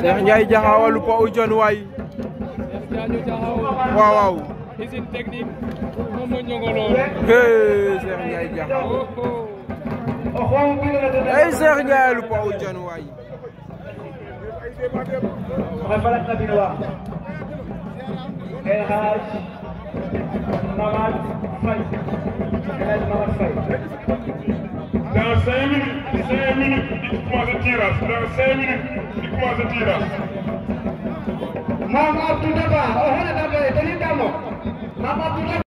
Cheikh Ndiaye Diakhao lu pa ujon waay waaw waaw usine technique moom moo ñongoloon Cheikh Ndiaye Diakhao ay Cheikh Ndiaye lu pa ujon waay El Hadj Mamad Faye El Hadj Mamad Faye. Dans 5 minutes, il commence le tirage. Dans 5 minutes, il commence le tirage. Mamadou Daba, on a d'abord, tenez-moi. Mamadou Daba.